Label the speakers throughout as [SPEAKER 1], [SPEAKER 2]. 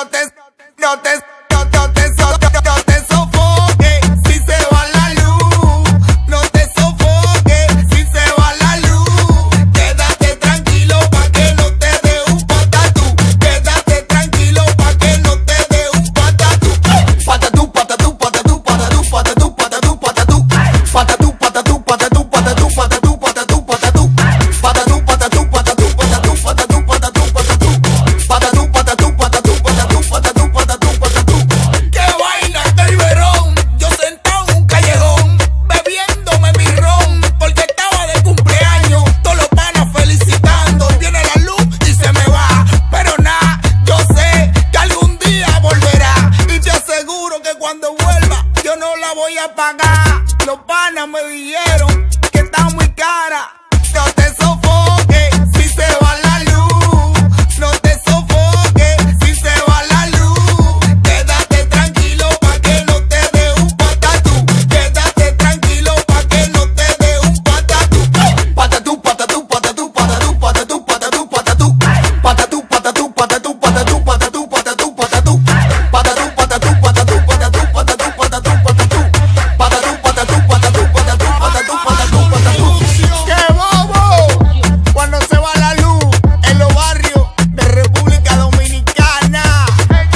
[SPEAKER 1] sofoques si se va la luz. No te sofoques si se va la luz. Quédate tranquilo pa' que no te dé un patatú. Quédate tranquilo pa' que no te dé un patatú. Patatú, patatú, patatú, patatú, patatú, patatú, patatú. Patatú, patatú, patatú, patatú, patatú, patatú, patatú. Patatú, patatú, patatú, patatú, patatú, patatú, patatú. Patatú, patatú, patatú, patatú, patatú, patatú, patatú. ¡Qué vaina de Riverón! Yo sentado en un callejón, bebiéndome mi ron, porque estaba de cumpleaños. Todos los panas felicitando. Viene la luz y se me va, pero nada, yo sé que algún día volverá. Y te aseguro que cuando vuelva, yo no la voy a pagar. Los panas me dijeron que está muy cara. No te sofoques si se va la luz. No te sofoques si se va la luz. Quédate tranquilo pa' que no te dé un patatú. Quédate tranquilo pa' que no te dé un patatú. Patatú, patatú, patatú, patatú, patatú, patatú, patatú. Patatú, patatú, patatú, patatú, patatú, patatú, patatú. Patatú, patatú, patatú, patatú, patatú, patatú, patatú. Patatú, patatú, patatú, patatú, patatú, patatú, patatú. ¡Qué bobo! Cuando se va la luz en los barrios de República Dominicana.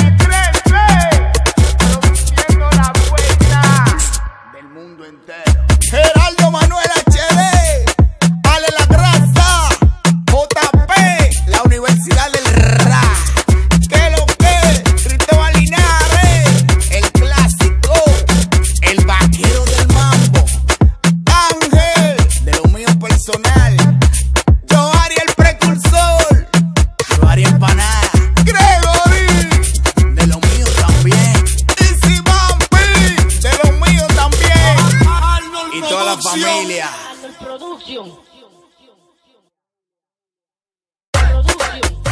[SPEAKER 1] Produciendo la vuelta del mundo entero. Geraldo Manuel HD, vale la grasa. JP, la Universidad del Ra. ¿Qué lo que? Cristóbal Linares, el clásico, el vaquero del mambo. Ángel, de lo mío personal. Joari el precursor, Joari empanada. Gregory, de lo mío también. Easy Bambi, de lo mío también. Y toda la familia.
[SPEAKER 2] Producción.